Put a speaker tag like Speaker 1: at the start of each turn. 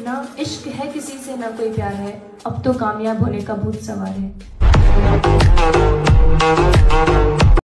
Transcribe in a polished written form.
Speaker 1: ना इश्क है किसी से ना कोई प्यार है, अब तो कामयाब होने का भूत सवार है।